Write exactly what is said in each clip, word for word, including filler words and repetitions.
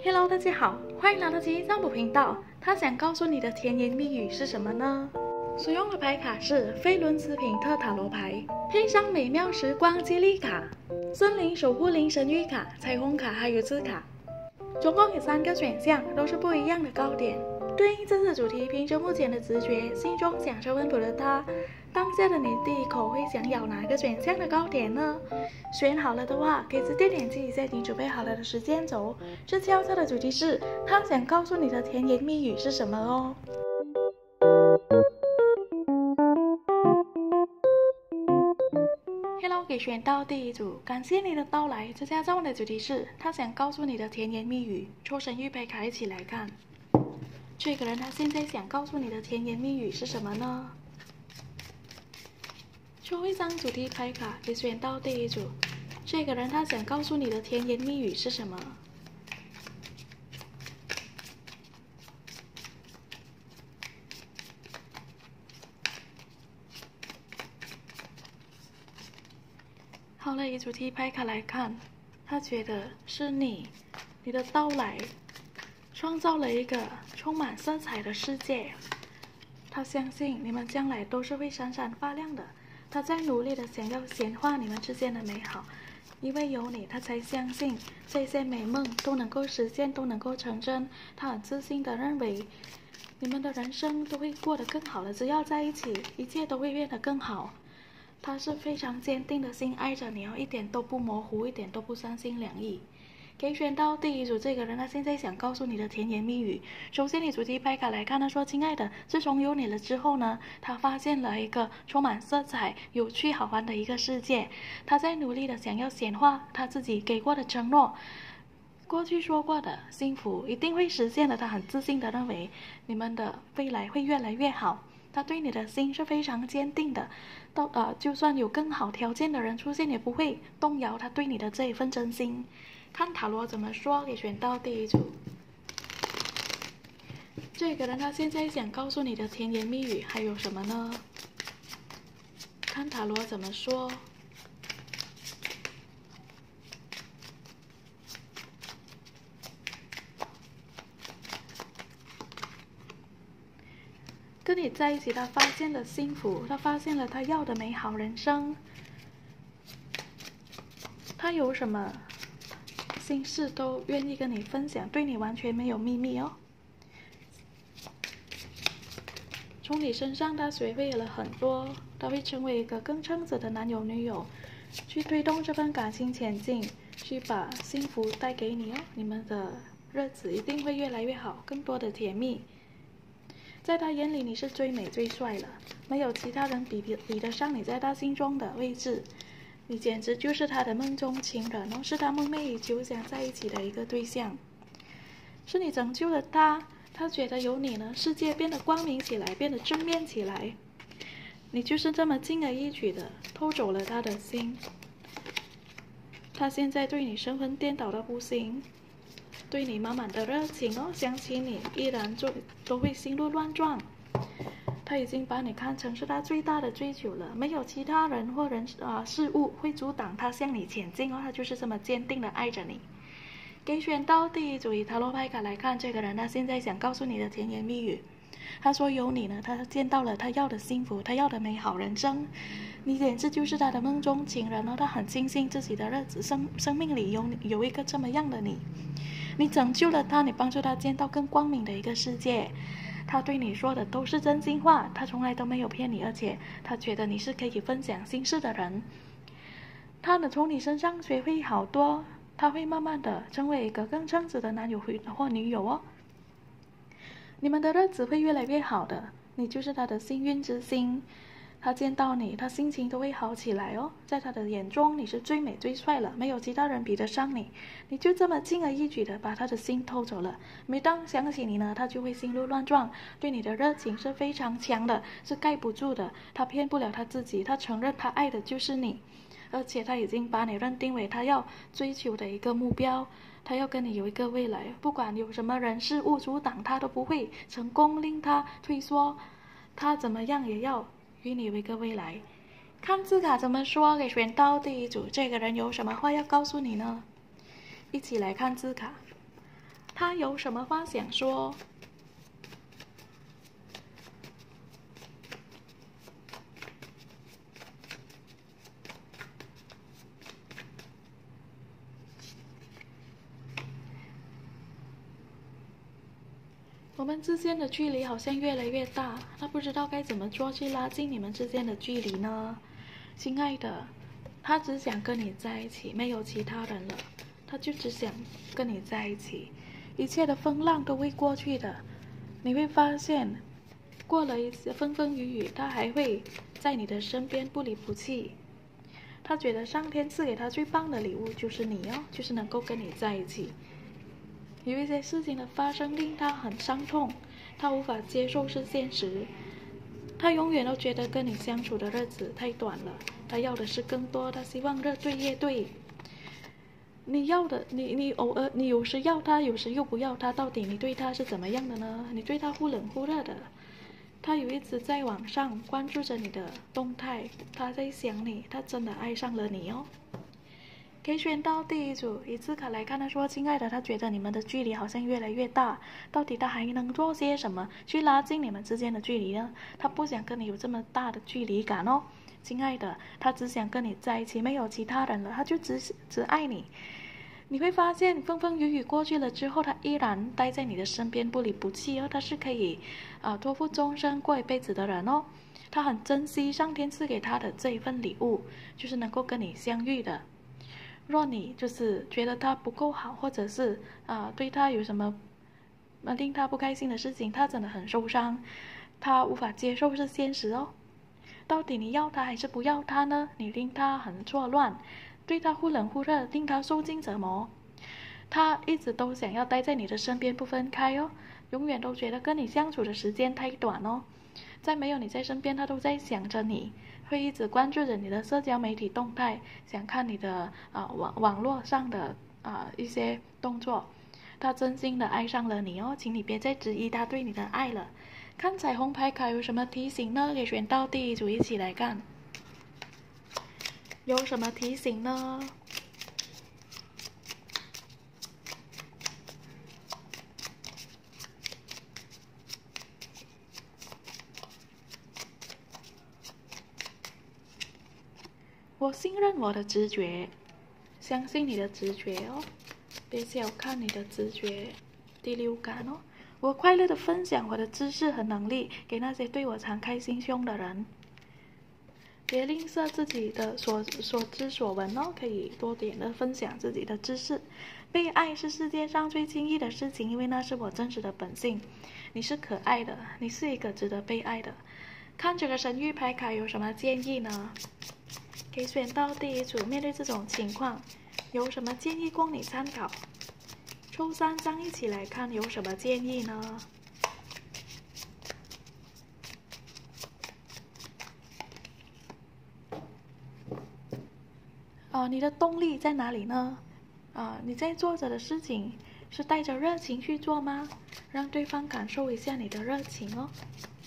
Hello， 大家好，欢迎来到吉吉占卜频道。他想告诉你的甜言蜜语是什么呢？使用的牌卡是菲伦斯品特塔罗牌，配上美妙时光激励卡、森林守护灵神谕卡、彩虹卡还有字卡。总共有三个选项，都是不一样的高点。对应这次主题，凭着目前的直觉，心中想着温补的他，当下的你第一口会想咬哪个选项的高点呢？选好了的话，可以直接点击一下已经准备好了的时间轴。这悄悄的主题是，他想告诉你的甜言蜜语是什么哦。Hello， 给选到第一组，感谢你的到来。这家中的主题是，他想告诉你的甜言蜜语。抽神谕牌卡一起来看。这个人他现在想告诉你的甜言蜜语是什么呢？抽一张主题牌卡，也选到第一组。这个人他想告诉你的甜言蜜语是什么？好了，以主题牌卡来看，他觉得是你，你的到来，创造了一个充满色彩的世界。他相信你们将来都是会闪闪发亮的。他在努力的想要显化你们之间的美好，因为有你，他才相信这些美梦都能够实现，都能够成真。他很自信的认为，你们的人生都会过得更好的，只要在一起，一切都会变得更好。他是非常坚定的心爱着你哦，一点都不模糊，一点都不三心两意。给选到第一组这个人，他现在想告诉你的甜言蜜语。首先，你主题牌卡来看，他说：“亲爱的，自从有你了之后呢，他发现了一个充满色彩、有趣、好玩的一个世界。他在努力的想要显化他自己给过的承诺，过去说过的幸福一定会实现的。他很自信的认为你们的未来会越来越好。他对你的心是非常坚定的，到呃，就算有更好条件的人出现，也不会动摇他对你的这一份真心。”看塔罗怎么说，给选到第一组。这个人他现在想告诉你的甜言蜜语还有什么呢？看塔罗怎么说。跟你在一起，他发现了幸福，他发现了他要的美好人生。他有什么心事都愿意跟你分享，对你完全没有秘密哦。从你身上他学会了很多，他会成为一个更称职的男友女友，去推动这份感情前进，去把幸福带给你哦。你们的日子一定会越来越好，更多的甜蜜。在他眼里你是最美最帅了，没有其他人比比得上你在他心中的位置。你简直就是他的梦中情人哦，是他梦寐以求想在一起的一个对象，是你拯救了他，他觉得有你呢，世界变得光明起来，变得正面起来。你就是这么轻而易举的偷走了他的心，他现在对你神魂颠倒的不行，对你满满的热情哦，想起你依然就都会心路乱撞。他已经把你看成是他最大的追求了，没有其他人或人啊、呃、事物会阻挡他向你前进哦，他就是这么坚定的爱着你。给选到第一组，以塔罗牌卡来看，这个人他现在想告诉你的甜言蜜语，他说有你呢，他见到了他要的幸福，他要的美好人生，你简直就是他的梦中情人哦，他很庆幸自己的日子生生命里有有一个这么样的你，你拯救了他，你帮助他见到更光明的一个世界。他对你说的都是真心话，他从来都没有骗你，而且他觉得你是可以分享心事的人。他能从你身上学会好多，他会慢慢的成为一个更称职的男友或女友哦。你们的日子会越来越好的，你就是他的幸运之星。他见到你，他心情都会好起来哦。在他的眼中，你是最美最帅了，没有其他人比得上你。你就这么轻而易举的把他的心偷走了。每当想起你呢，他就会心路乱撞。对你的热情是非常强的，是盖不住的。他骗不了他自己，他承认他爱的就是你，而且他已经把你认定为他要追求的一个目标。他要跟你有一个未来，不管有什么人事物阻挡他，都不会成功令他退缩。他怎么样也要与你有一个未来。看字卡怎么说，给选到第一组，这个人有什么话要告诉你呢？一起来看字卡。 他有什么话想说？我们之间的距离好像越来越大，他不知道该怎么做去拉近你们之间的距离呢？亲爱的，他只想跟你在一起，没有其他人了，他就只想跟你在一起，一切的风浪都会过去的。你会发现，过了一些风风雨雨，他还会在你的身边不离不弃。他觉得上天赐给他最棒的礼物就是你哦，就是能够跟你在一起。有一些事情的发生令他很伤痛，他无法接受是现实。他永远都觉得跟你相处的日子太短了，他要的是更多，他希望日对夜对。你要的，你你偶尔你有时要他，有时又不要他，到底你对他是怎么样的呢？你对他忽冷忽热的。他有一直在网上关注着你的动态，他在想你，他真的爱上了你哦。可以选到第一组，以字卡来看，他说：“亲爱的，他觉得你们的距离好像越来越大，到底他还能做些什么去拉近你们之间的距离呢？他不想跟你有这么大的距离感哦，亲爱的，他只想跟你在一起，没有其他人了，他就只只爱你。你会发现，风风雨雨过去了之后，他依然待在你的身边，不离不弃哦。他是可以啊、呃、托付终身过一辈子的人哦。他很珍惜上天赐给他的这一份礼物，就是能够跟你相遇的。”若你就是觉得他不够好，或者是啊、呃、对他有什么呃令他不开心的事情，他真的很受伤，他无法接受是现实哦。到底你要他还是不要他呢？你令他很错乱，对他忽冷忽热，令他受尽折磨。他一直都想要待在你的身边不分开哦，永远都觉得跟你相处的时间太短哦。在没有你在身边，他都在想着你，会一直关注着你的社交媒体动态，想看你的啊、呃、网网络上的啊、呃、一些动作。他真心的爱上了你哦，请你别再质疑他对你的爱了。看彩虹牌卡有什么提醒呢？给选到第一组一起来看，有什么提醒呢？我信任我的直觉，相信你的直觉哦，别小看你的直觉、第六感哦。我快乐的分享我的知识和能力给那些对我敞开心胸的人，别吝啬自己的所所知所闻哦，可以多点的分享自己的知识。被爱是世界上最轻易的事情，因为那是我真实的本性。你是可爱的，你是一个值得被爱的。看这个神谕牌卡有什么建议呢？可以选到第一组，面对这种情况，有什么建议供你参考？抽三张一起来看，有什么建议呢？啊，你的动力在哪里呢？啊，你在做着的事情是带着热情去做吗？让对方感受一下你的热情哦。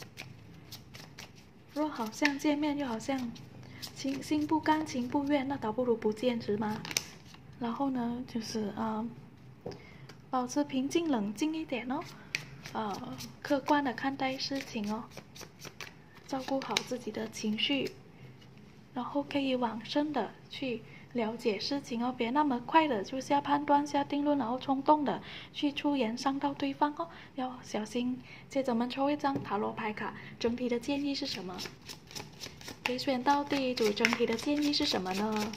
若好像见面，又好像心心不甘情不愿，那倒不如不见，是吗？然后呢，就是啊、呃，保持平静冷静一点哦，呃，客观的看待事情哦，照顾好自己的情绪，然后可以往深的去了解事情哦，别那么快的就下判断、下定论，然后冲动的去出言伤到对方哦，要小心。接着我们抽一张塔罗牌卡，整体的建议是什么？可以选到第一组，整体的建议是什么呢？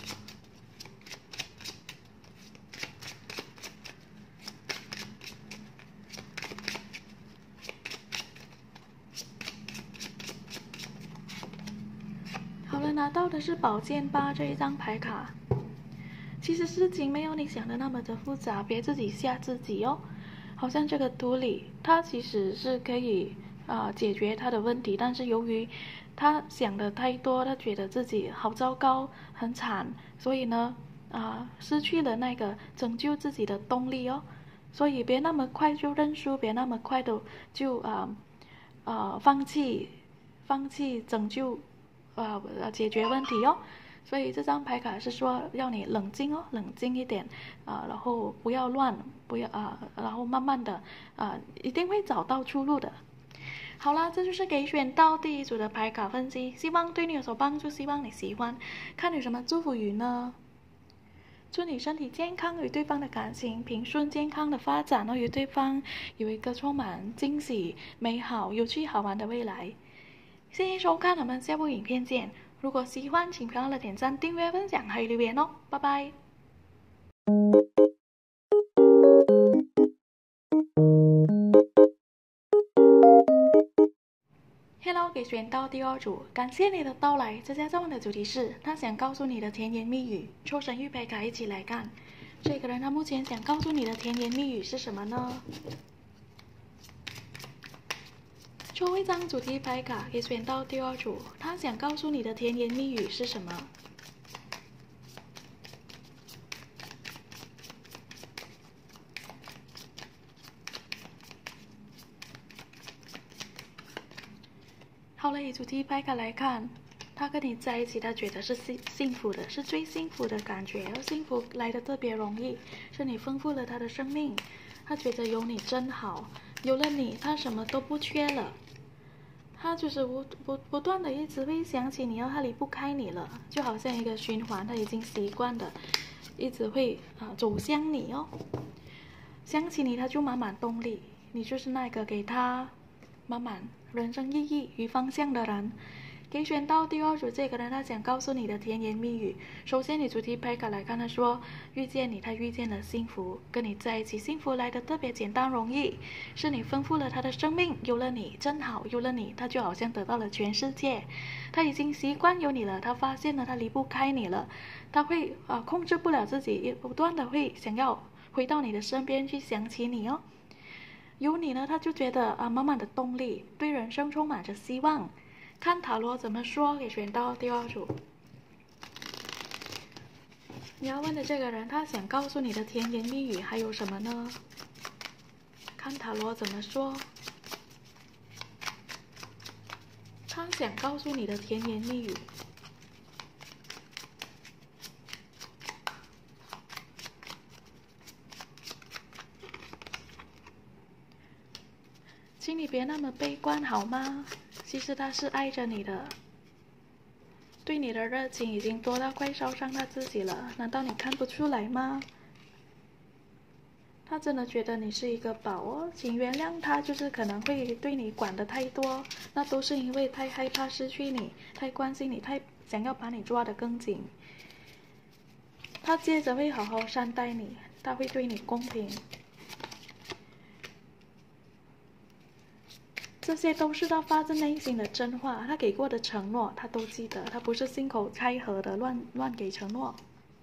好了，拿到的是宝剑八这一张牌卡。其实事情没有你想的那么的复杂，别自己吓自己哦。好像这个图里，他其实是可以啊、呃、解决他的问题，但是由于他想的太多，他觉得自己好糟糕、很惨，所以呢啊、呃、失去了那个拯救自己的动力哦。所以别那么快就认输，别那么快的就啊啊、呃呃、放弃放弃拯救啊、呃、解决问题哦。 所以这张牌卡是说要你冷静哦，冷静一点啊、呃，然后不要乱，不要啊、呃，然后慢慢的啊、呃，一定会找到出路的。好啦，这就是给选到第一组的牌卡分析，希望对你有所帮助，希望你喜欢。看有什么祝福语呢？祝你身体健康，与对方的感情平顺健康的发展，然后与对方有一个充满惊喜、美好、有趣、好玩的未来。谢谢收看，我们下部影片见。如果喜欢，请别忘了点赞、订阅、分享还有留言哦，拜拜。Hello， 给选到第二组，感谢你的到来。这家中的主题是他想告诉你的甜言蜜语。抽神谕牌卡一起来看，这个人他目前想告诉你的甜言蜜语是什么呢？抽一张主题牌卡给选到第二组，他想告诉你的甜言蜜语是什么？好了，以主题牌卡来看，他跟你在一起，他觉得是幸幸福的，是最幸福的感觉，而幸福来的特别容易，是你丰富了他的生命，他觉得有你真好，有了你，他什么都不缺了。他就是不不不断的一直会想起你，然后他离不开你了，就好像一个循环，他已经习惯的，一直会啊、呃、走向你哦。想起你，他就满满动力，你就是那个给他满满人生意义与方向的人。给选到第二组这个人，他想告诉你的甜言蜜语。首先，你主题牌卡来看，他说遇见你，他遇见了幸福，跟你在一起，幸福来的特别简单容易，是你丰富了他的生命，有了你真好，有了你，他就好像得到了全世界。他已经习惯有你了，他发现了他离不开你了，他会啊、呃、控制不了自己，也不断的会想要回到你的身边去想起你哦。有你呢，他就觉得啊满满的动力，对人生充满着希望。看塔罗怎么说，给选到第二组。你要问的这个人，他想告诉你的甜言蜜语还有什么呢？看塔罗怎么说，他想告诉你的甜言蜜语。请你别那么悲观好吗？其实他是爱着你的，对你的热情已经多到快烧伤他自己了，难道你看不出来吗？他真的觉得你是一个宝哦，请原谅他，就是可能会对你管得太多，那都是因为太害怕失去你，太关心你，太想要把你抓得更紧。他接着会好好善待你，他会对你公平。这些都是他发自内心的真话，他给过的承诺他都记得，他不是信口开河的乱乱给承诺。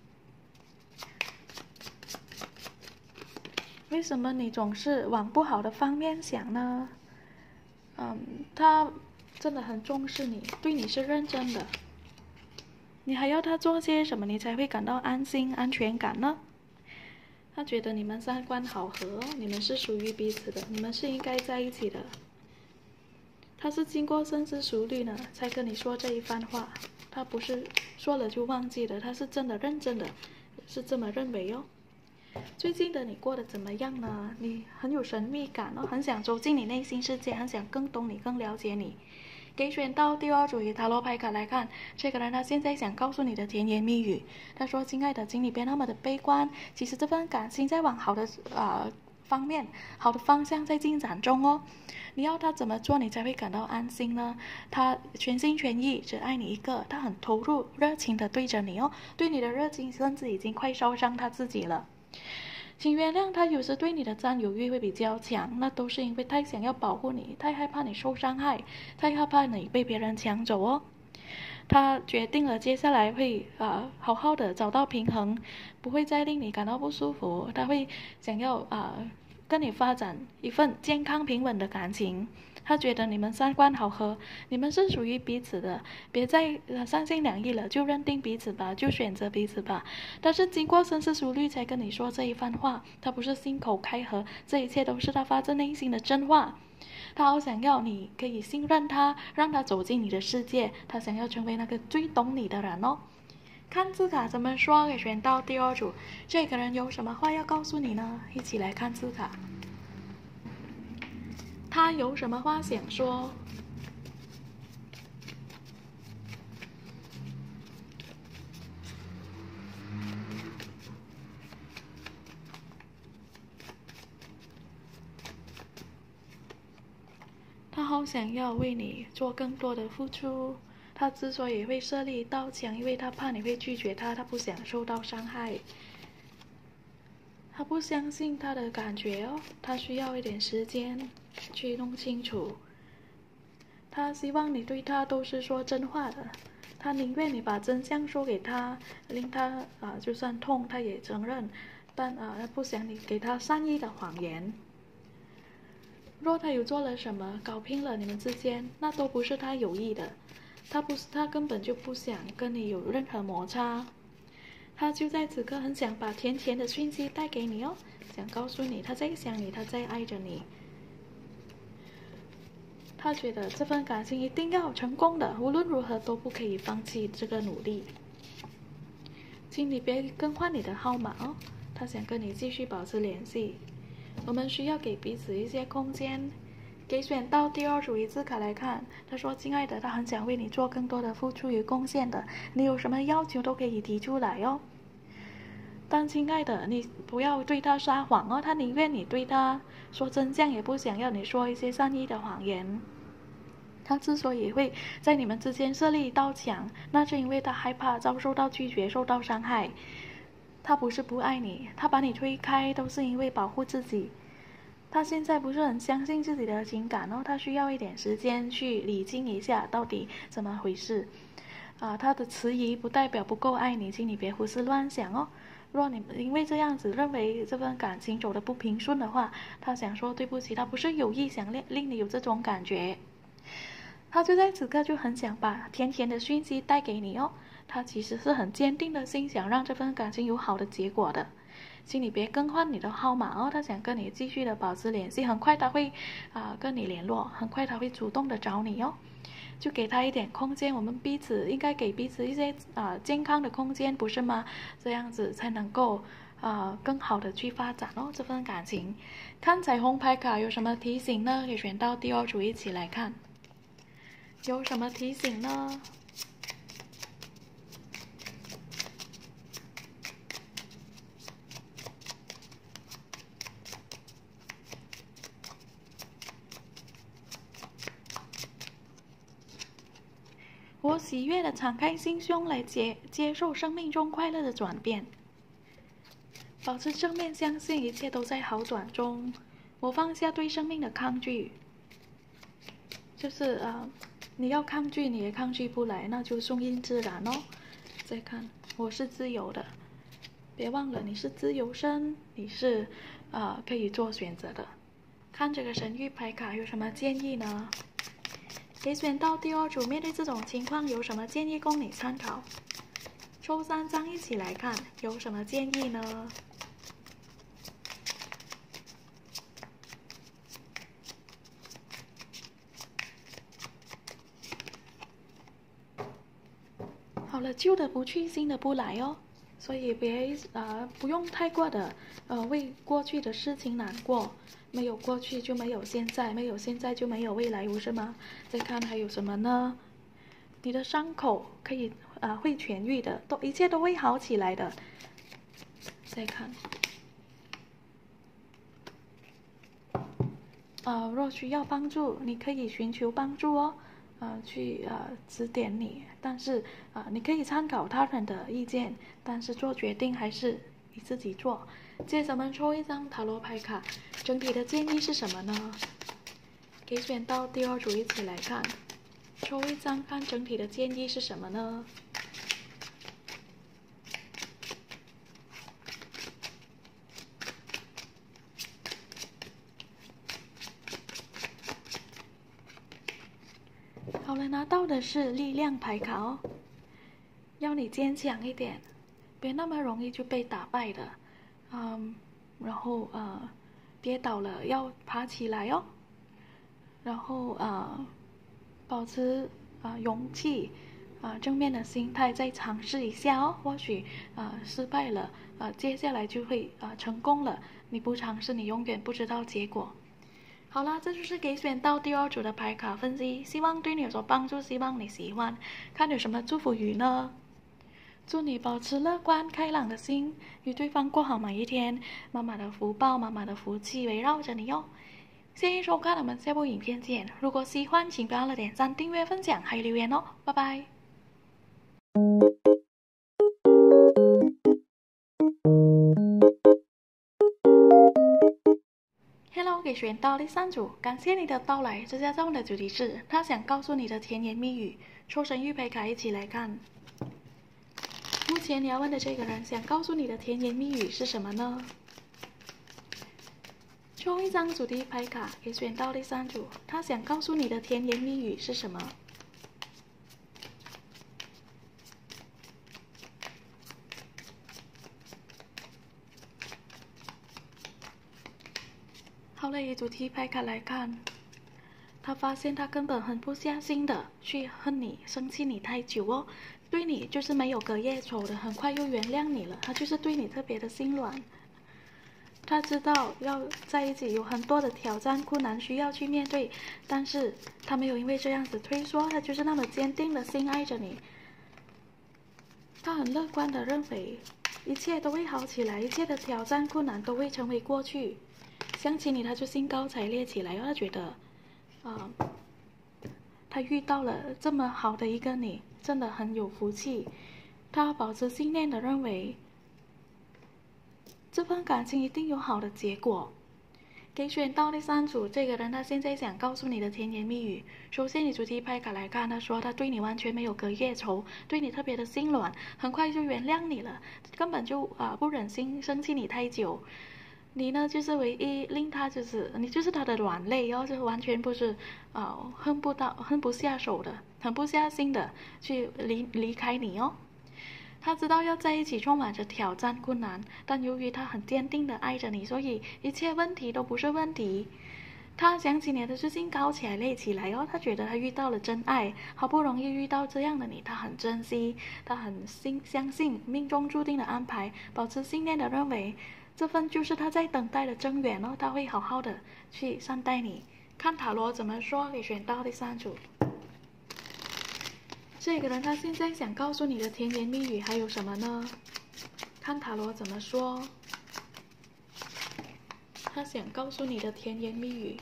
为什么你总是往不好的方面想呢？嗯，他真的很重视你，对你是认真的。你还要他做些什么，你才会感到安心、安全感呢？他觉得你们三观好合，你们是属于彼此的，你们是应该在一起的。他是经过深思熟虑呢，才跟你说这一番话。他不是说了就忘记了，他是真的认真的，是这么认为哦。最近的你过得怎么样呢？你很有神秘感哦，很想走进你内心世界，很想更懂你、更了解你。给选到第二组以塔罗牌卡来看，这个人他现在想告诉你的甜言蜜语。他说：“亲爱的，请你别那么的悲观，其实这份感情在往好的啊、呃、方面、好的方向在进展中哦。你要他怎么做，你才会感到安心呢？他全心全意只爱你一个，他很投入、热情的对着你哦，对你的热情甚至已经快烧伤他自己了。请原谅他有时对你的占有欲会比较强，那都是因为太想要保护你，太害怕你受伤害，太害怕你被别人抢走哦。他决定了接下来会啊、呃、好好的找到平衡，不会再令你感到不舒服，他会想要啊、呃、跟你发展一份健康平稳的感情。他觉得你们三观好合，你们是属于彼此的，别再呃三心两意了，就认定彼此吧，就选择彼此吧。但是经过深思熟虑才跟你说这一番话，他不是信口开河，这一切都是他发自内心的真话。他好想要你可以信任他，让他走进你的世界，他想要成为那个最懂你的人哦。 看字卡怎么说？给选到第二组，这个人有什么话要告诉你呢？一起来看字卡，他有什么话想说？他好想要为你做更多的付出。他之所以会设立一道墙，因为他怕你会拒绝他，他不想受到伤害。他不相信他的感觉哦，他需要一点时间去弄清楚。他希望你对他都是说真话的，他宁愿你把真相说给他，令他啊、呃、就算痛他也承认，但啊、呃、他不想你给他善意的谎言。若他有做了什么搞拼了你们之间，那都不是他有意的，他不是他根本就不想跟你有任何摩擦。他就在此刻很想把甜甜的讯息带给你哦，想告诉你他在想你，他在爱着你。他觉得这份感情一定要成功的，无论如何都不可以放弃这个努力。请你别更换你的号码哦，他想跟你继续保持联系。我们需要给彼此一些空间。给选到第二组一字卡来看，他说：“亲爱的，他很想为你做更多的付出与贡献的，你有什么要求都可以提出来哦。但亲爱的，你不要对他撒谎哦，他宁愿你对他说真相，也不想要你说一些善意的谎言。他之所以会在你们之间设立一道墙，那是因为他害怕遭受到拒绝，受到伤害。他不是不爱你，他把你推开都是因为保护自己。他现在不是很相信自己的情感哦，他需要一点时间去理清一下到底怎么回事。啊，他的迟疑不代表不够爱你，请你别胡思乱想哦。若你因为这样子认为这份感情走得不平顺的话，他想说对不起，他不是有意想令令你有这种感觉。他就在此刻就很想把甜甜的讯息带给你哦。他其实是很坚定的心想让这份感情有好的结果的，请你别更换你的号码哦。他想跟你继续的保持联系，很快他会啊、呃、跟你联络，很快他会主动的找你哦。就给他一点空间，我们彼此应该给彼此一些啊、呃、健康的空间，不是吗？这样子才能够啊、呃、更好的去发展哦这份感情。看彩虹牌卡有什么提醒呢？可以选到第二组一起来看，有什么提醒呢？我喜悦的敞开心胸来接接受生命中快乐的转变，保持正面，相信一切都在好转中。我放下对生命的抗拒，就是呃，你要抗拒你也抗拒不来，那就顺应自然哦。再看，我是自由的，别忘了你是自由身，你是呃可以做选择的。看这个神谕牌卡有什么建议呢？给选到第二组，面对这种情况有什么建议供你参考？抽三张一起来看，有什么建议呢？好了，旧的不去，新的不来哦。所以别呃不用太过的呃为过去的事情难过。没有过去就没有现在，没有现在就没有未来，不是吗？再看还有什么呢？你的伤口可以啊、呃、会痊愈的，都一切都会好起来的。再看，呃，若需要帮助，你可以寻求帮助哦，呃，去呃指点你，但是啊、呃，你可以参考他人的意见，但是做决定还是你自己做。接着我们抽一张塔罗牌卡，整体的建议是什么呢？给选到第二组一起来看，抽一张看整体的建议是什么呢？好了，拿到的是力量牌卡哦，要你坚强一点，别那么容易就被打败的。嗯，然后呃，跌倒了要爬起来哦，然后呃，保持啊、呃、勇气， 啊正面的心态再尝试一下哦，或许啊失败了，啊接下来就会啊成功了。你不尝试，你永远不知道结果。好啦，这就是给选到第二组的牌卡分析，希望对你有所帮助，希望你喜欢。看有什么祝福语呢？祝你保持乐观开朗的心，与对方过好每一天。妈妈的福报，妈妈的福气围绕着你哦。谢谢收看，我们下部影片见。如果喜欢，请不要忘了点赞、订阅、分享还有留言哦。拜拜。Hello， 给选到第三组，感谢你的到来。这下中的主题是他想告诉你的甜言蜜语。抽神谕牌卡一起来看。目前你要问的这个人想告诉你的甜言蜜语是什么呢？抽一张主题牌卡给选到第三组，他想告诉你的甜言蜜语是什么？好了，以主题牌卡来看，他发现他根本狠不下心的去恨你、生气你太久哦。对你就是没有隔夜仇的，很快又原谅你了。他就是对你特别的心软，他知道要在一起有很多的挑战、困难需要去面对，但是他没有因为这样子退缩，他就是那么坚定的心爱着你。他很乐观的认为一切都会好起来，一切的挑战、困难都会成为过去。想起你，他就兴高采烈起来，他觉得，啊、呃，他遇到了这么好的一个你。真的很有福气，他保持信念的认为，这份感情一定有好的结果。给选到第三组这个人，他现在想告诉你的甜言蜜语。首先，你主题牌卡来看，他说他对你完全没有隔夜仇，对你特别的心软，很快就原谅你了，根本就啊、呃、不忍心生气你太久。你呢，就是唯一令他就是你就是他的软肋哦，就完全不是啊、呃、恨不到恨不下手的，狠不下心的去离离开你哦。他知道要在一起充满着挑战困难，但由于他很坚定的爱着你，所以一切问题都不是问题。他想起你的事情高起来累起来哦，他觉得他遇到了真爱，好不容易遇到这样的你，他很珍惜，他很信相信命中注定的安排，保持信念的认为。这份就是他在等待的真缘哦，他会好好的去善待你。看塔罗怎么说，给选到第三组。这个人他现在想告诉你的甜言蜜语还有什么呢？看塔罗怎么说，他想告诉你的甜言蜜语。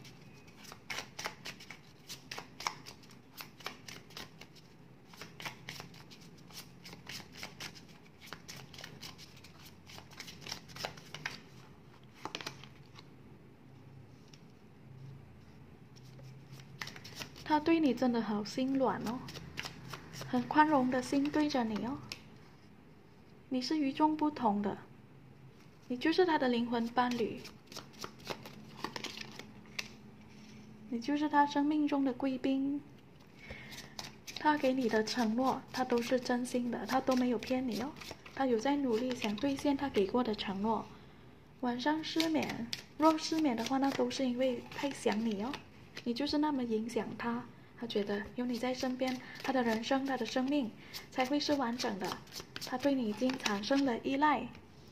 他对你真的好心软哦，很宽容的心对着你哦。你是与众不同的，你就是他的灵魂伴侣，你就是他生命中的贵宾。他给你的承诺，他都是真心的，他都没有骗你哦。他有在努力想兑现他给过的承诺。晚上失眠，若失眠的话，那都是因为太想你哦。你就是那么影响他，他觉得有你在身边，他的人生，他的生命才会是完整的。他对你已经产生了依赖，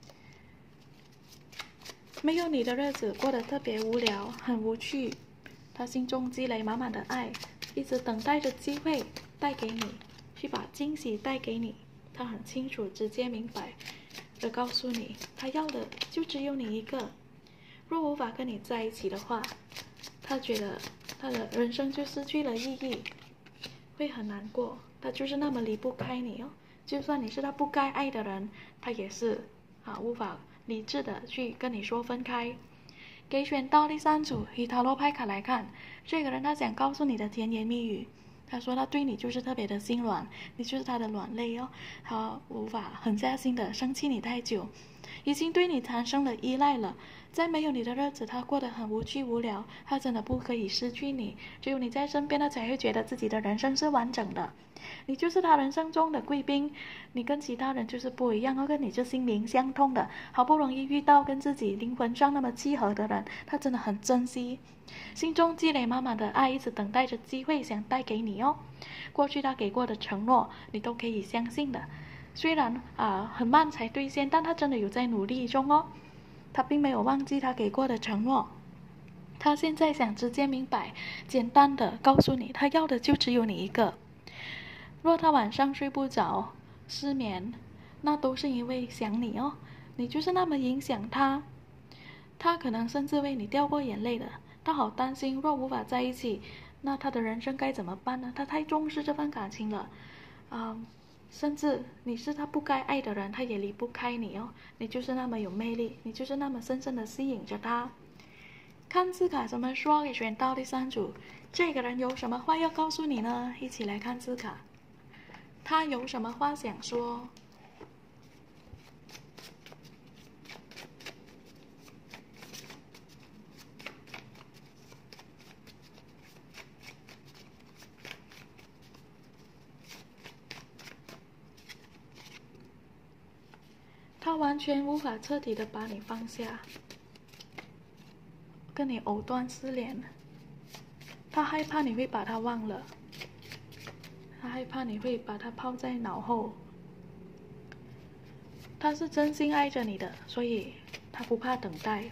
没有你的日子过得特别无聊，很无趣。他心中积累满满的爱，一直等待着机会带给你，去把惊喜带给你。他很清楚，直接明白的告诉你，他要的就只有你一个。若无法跟你在一起的话，他觉得他的人生就失去了意义，会很难过。他就是那么离不开你哦，就算你是他不该爱的人，他也是啊无法理智的去跟你说分开。给选到第三组，以塔罗牌卡来看，这个人他想告诉你的甜言蜜语。他说他对你就是特别的心软，你就是他的软肋哦，他无法狠下心的生气你太久。 已经对你产生了依赖了。在没有你的日子，他过得很无趣无聊，他真的不可以失去你。只有你在身边，他才会觉得自己的人生是完整的。你就是他人生中的贵宾，你跟其他人就是不一样，跟你是心灵相通的。好不容易遇到跟自己灵魂上那么契合的人，他真的很珍惜，心中积累满满的爱，一直等待着机会想带给你哦。过去他给过的承诺，你都可以相信的。虽然啊、呃、很慢才兑现，但他真的有在努力中哦。他并没有忘记他给过的承诺，他现在想直接明白，简单的告诉你，他要的就只有你一个。若他晚上睡不着，失眠，那都是因为想你哦。你就是那么影响他，他可能甚至为你掉过眼泪的。他好担心，若无法在一起，那他的人生该怎么办呢？他太重视这份感情了，嗯。甚至你是他不该爱的人，他也离不开你哦。你就是那么有魅力，你就是那么深深的吸引着他。看字卡怎么说，给选到第三组，这个人有什么话要告诉你呢？一起来看字卡，他有什么话想说？他完全无法彻底的把你放下，跟你藕断丝连。他害怕你会把他忘了，他害怕你会把他抛在脑后。他是真心爱着你的，所以他不怕等待。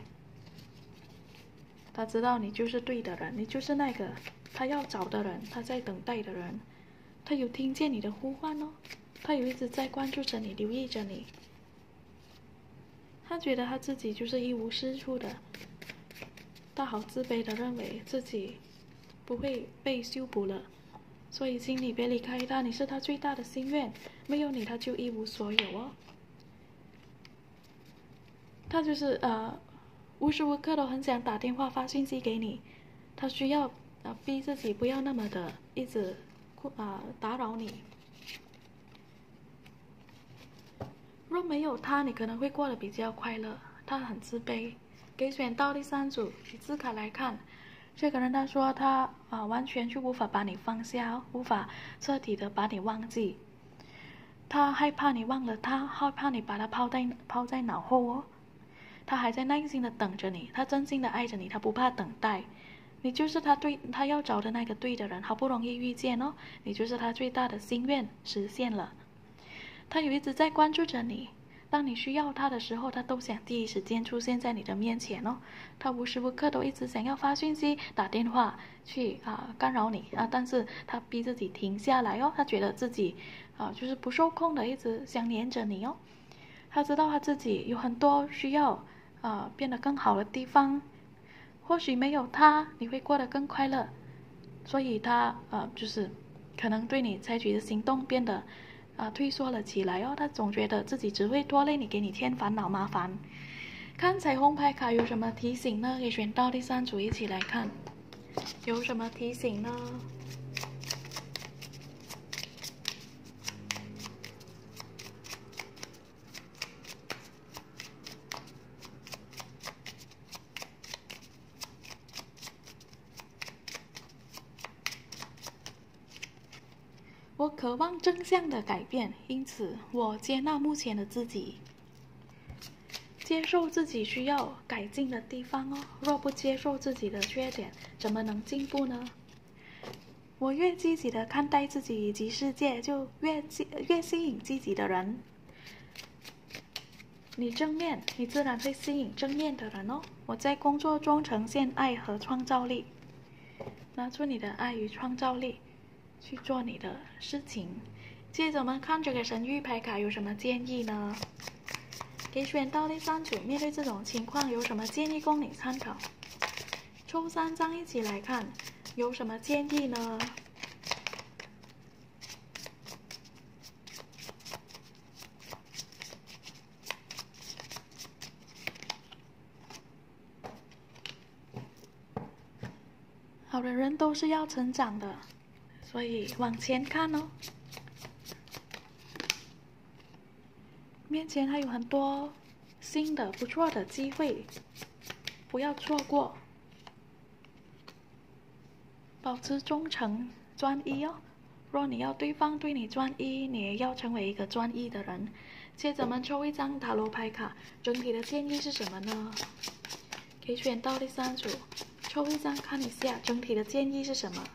他知道你就是对的人，你就是那个他要找的人，他在等待的人。他有听见你的呼唤哦，他有一直在关注着你，留意着你。他觉得他自己就是一无是处的，他好自卑的认为自己不会被修补了，所以请你别离开他，你是他最大的心愿，没有你他就一无所有哦。他就是呃无时无刻都很想打电话发信息给你，他需要呃逼自己不要那么的一直啊、呃、打扰你。若没有他，你可能会过得比较快乐。他很自卑。给选到第三组，以字卡来看，这个人他说他啊、呃、完全就无法把你放下，无法彻底的把你忘记。他害怕你忘了他，害怕你把他抛在抛在脑后哦。他还在耐心的等着你，他真心的爱着你，他不怕等待。你就是他对他要找的那个对的人，好不容易遇见哦，你就是他最大的心愿实现了。他有一直在关注着你，当你需要他的时候，他都想第一时间出现在你的面前哦。他无时无刻都一直想要发讯息、打电话去啊、呃、干扰你啊，但是他逼自己停下来哦。他觉得自己啊、呃、就是不受控的，一直想黏着你哦。他知道他自己有很多需要啊、呃、变得更好的地方，或许没有他，你会过得更快乐。所以他呃就是可能对你采取的行动变得。啊，退缩了起来哦，他总觉得自己只会拖累你，给你添烦恼麻烦。看彩虹牌卡有什么提醒呢？可以选到第三组一起来看，有什么提醒呢？我渴望正向的改变，因此我接纳目前的自己，接受自己需要改进的地方哦。若不接受自己的缺点，怎么能进步呢？我越积极的看待自己以及世界，就越越吸引积极的人。你正面，你自然会吸引正面的人哦。我在工作中呈现爱和创造力，拿出你的爱与创造力。去做你的事情。接着我们看这个神谕牌卡有什么建议呢？给选到第三组，面对这种情况有什么建议供你参考？抽三张一起来看，有什么建议呢？好的人都是要成长的。所以往前看哦，面前还有很多新的不错的机会，不要错过。保持忠诚、专一哦。若你要对方对你专一，你也要成为一个专一的人。接着我们抽一张塔罗牌卡，整体的建议是什么呢？可以选到第三组，抽一张看一下整体的建议是什么。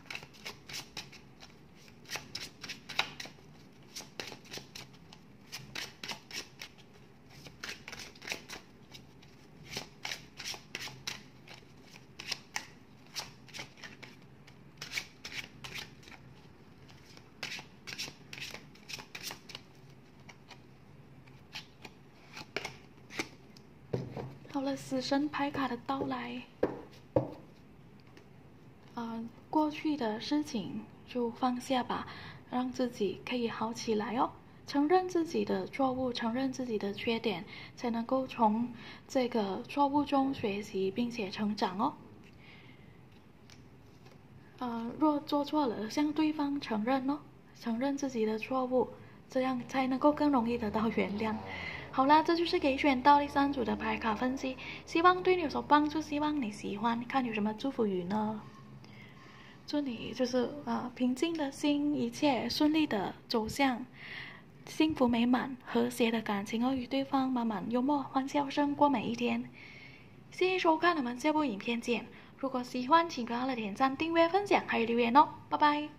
好了，死神牌卡的到来，呃，过去的事情就放下吧，让自己可以好起来哦。承认自己的错误，承认自己的缺点，才能够从这个错误中学习，并且成长哦。呃，若做错了，向对方承认哦，承认自己的错误，这样才能够更容易得到原谅。好啦，这就是给选到第三组的牌卡分析，希望对你有所帮助，希望你喜欢。看有什么祝福语呢？祝你就是呃平静的心，一切顺利的走向幸福美满、和谐的感情哦，与对方满满幽默欢笑声过每一天。谢谢收看，我们下部影片见。如果喜欢，请别忘了点赞、订阅、分享还有留言哦，拜拜。